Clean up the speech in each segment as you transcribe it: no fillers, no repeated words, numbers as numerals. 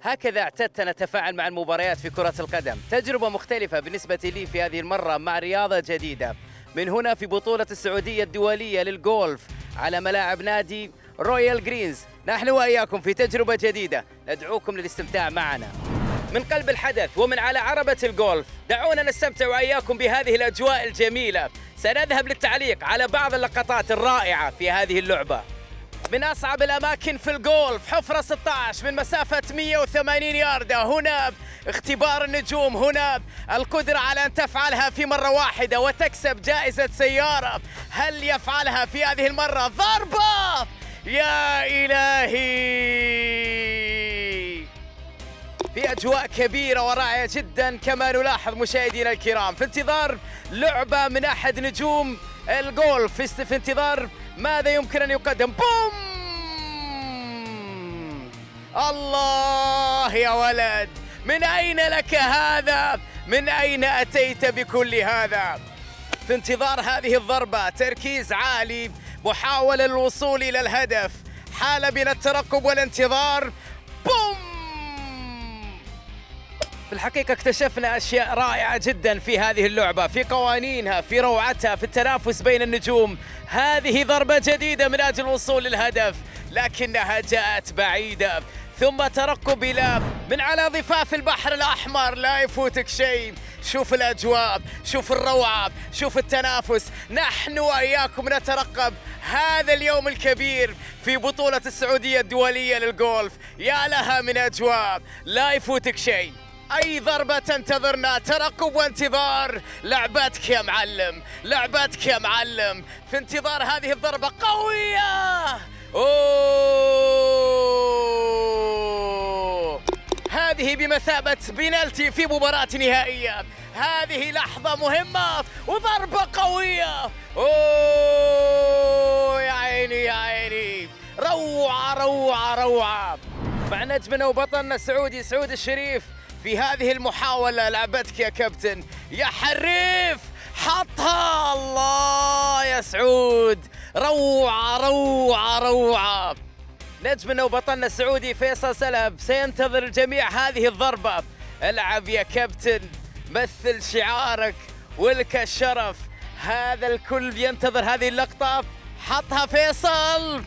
هكذا اعتدت أن أتفاعل مع المباريات في كرة القدم، تجربة مختلفة بالنسبة لي في هذه المرة مع رياضة جديدة. من هنا في بطولة السعودية الدولية للجولف على ملاعب نادي رويال جرينز، نحن وإياكم في تجربة جديدة، ندعوكم للاستمتاع معنا. من قلب الحدث ومن على عربة الجولف، دعونا نستمتع وإياكم بهذه الأجواء الجميلة. سنذهب للتعليق على بعض اللقطات الرائعة في هذه اللعبة. من أصعب الأماكن في الجولف، حفرة 16 من مسافة 180 ياردة، هنا اختبار النجوم، هنا القدرة على أن تفعلها في مرة واحدة وتكسب جائزة سيارة. هل يفعلها في هذه المرة؟ ضربة! يا إلهي! في أجواء كبيرة ورائعة جدا كما نلاحظ مشاهدينا الكرام، في انتظار لعبة من أحد نجوم الجولف، في انتظار ماذا يمكن أن يقدم. بوم! الله يا ولد، من أين لك هذا؟ من أين أتيت بكل هذا؟ في انتظار هذه الضربة، تركيز عالي، محاولة للوصول إلى الهدف، حالة من الترقب والانتظار. بوم! في الحقيقة اكتشفنا أشياء رائعة جدا في هذه اللعبة، في قوانينها، في روعتها، في التنافس بين النجوم. هذه ضربة جديدة من أجل الوصول للهدف، لكنها جاءت بعيدة، ثم ترقب إلى من على ضفاف البحر الأحمر، لا يفوتك شيء. شوف الأجواء، شوف الروعة، شوف التنافس. نحن وإياكم نترقب هذا اليوم الكبير في بطولة السعودية الدولية للجولف. يا لها من أجواء، لا يفوتك شيء. أي ضربة تنتظرنا، ترقب وانتظار. لعبتك يا معلم، لعبتك يا معلم، في انتظار هذه الضربة قوية. أوه! هذه بمثابة بنالتي في مباراة نهائية. هذه لحظة مهمة وضربة قوية. أوه يا عيني يا عيني، روعة روعة روعة. مع نجمنا وبطلنا السعودي سعود الشريف في هذه المحاولة. لعبتك يا كابتن يا حريف، حطها. الله يا سعود، روعة روعة روعة. نجمنا وبطلنا السعودي فيصل سلب سينتظر الجميع هذه الضربة. العب يا كابتن، مثل شعارك ولك الشرف. هذا الكل ينتظر هذه اللقطة. حطها فيصل.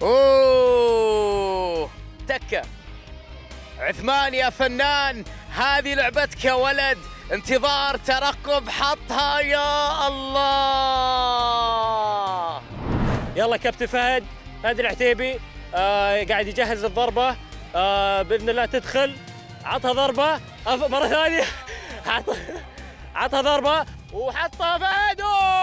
أوه تكة عثمان يا فنان، هذه لعبتك يا ولد. انتظار، ترقب، حطها. يا الله! يلا كابتن فهد العتيبي قاعد يجهز الضربة. بإذن الله تدخل. عطها ضربة مرة ثانية. عطها ضربة وحطها فهد.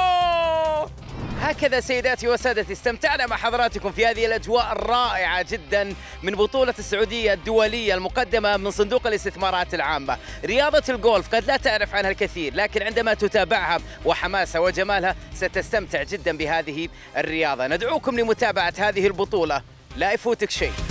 هكذا سيداتي وسادتي استمتعنا مع حضراتكم في هذه الأجواء الرائعة جدا من بطولة السعودية الدولية المقدمة من صندوق الاستثمارات العامة. رياضة الجولف قد لا تعرف عنها الكثير، لكن عندما تتابعها وحماسها وجمالها ستستمتع جدا بهذه الرياضة. ندعوكم لمتابعة هذه البطولة، لا يفوتك شيء.